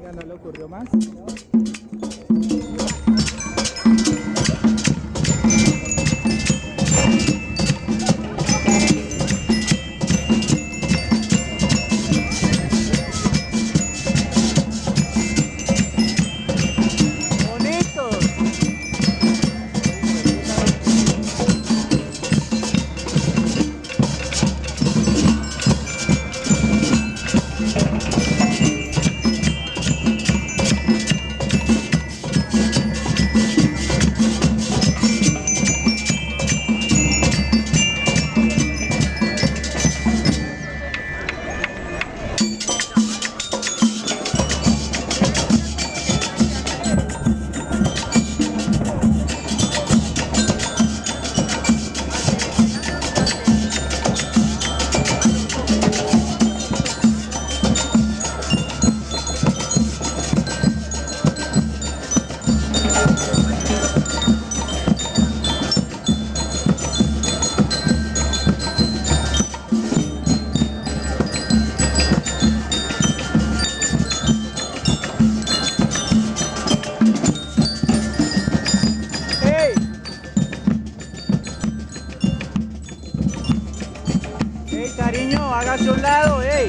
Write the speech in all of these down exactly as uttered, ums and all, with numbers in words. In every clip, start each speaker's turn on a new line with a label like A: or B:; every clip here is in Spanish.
A: Venga, no le ocurrió más. Cariño, hágase a un lado, ey.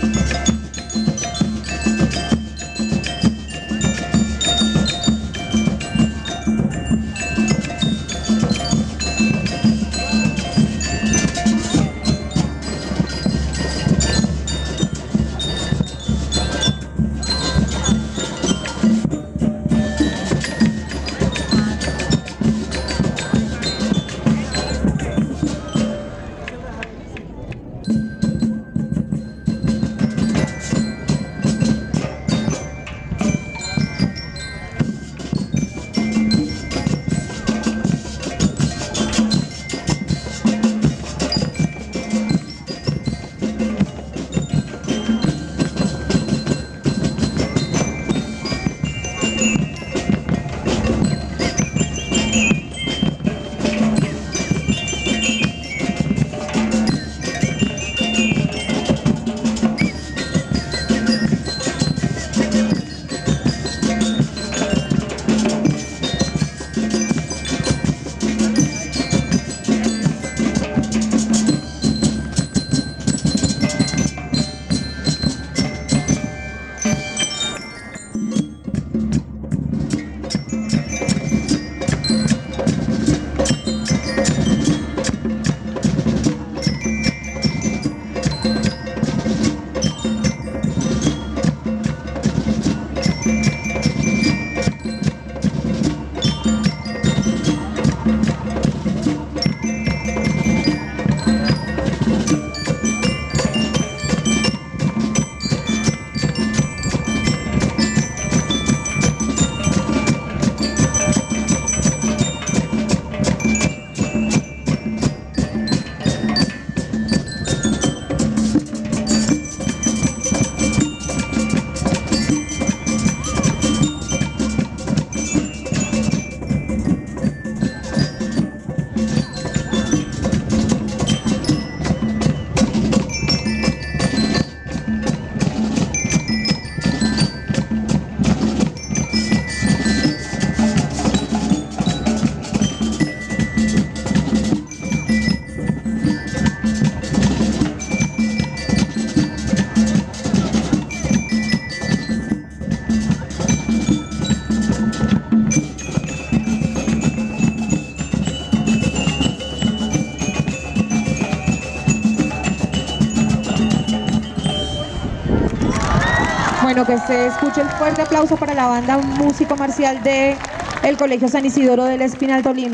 B: Bueno, que se escuche el fuerte aplauso para la banda músico marcial de el Colegio San Isidoro del Espinal, Tolima.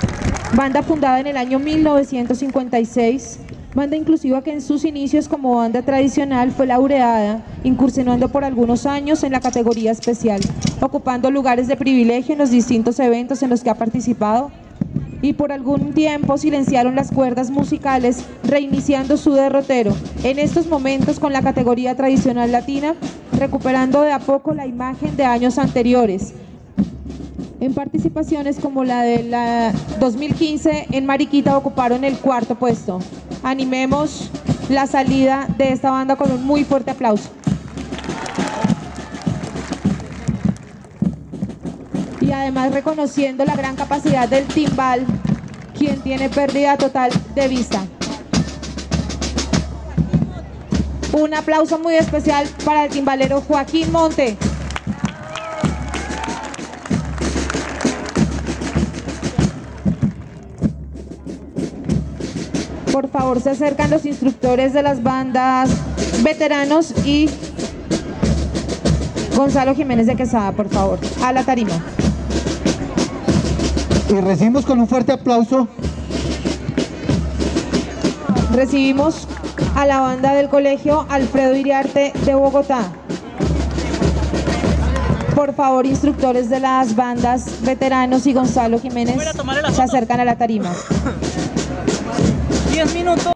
B: Banda fundada en el año mil novecientos cincuenta y seis, banda inclusiva que en sus inicios como banda tradicional fue laureada, incursionando por algunos años en la categoría especial, ocupando lugares de privilegio en los distintos eventos en los que ha participado, y por algún tiempo silenciaron las cuerdas musicales, reiniciando su derrotero, en estos momentos con la categoría tradicional latina, recuperando de a poco la imagen de años anteriores, en participaciones como la de la dos mil quince en Mariquita ocuparon el cuarto puesto. Animemos la salida de esta banda con un muy fuerte aplauso. y además reconociendo la gran capacidad del timbal, quien tiene pérdida total de vista. Un aplauso muy especial para el timbalero Joaquín Monte. Por favor, se acercan los instructores de las bandas veteranos y Gonzalo Jiménez de Quesada, por favor, a la tarima.
C: Y recibimos con un fuerte aplauso.
B: Recibimos a la banda del Colegio Alfredo Iriarte de Bogotá. Por favor, instructores de las bandas veteranos y Gonzalo Jiménez se acercan a la tarima.
A: diez minutos.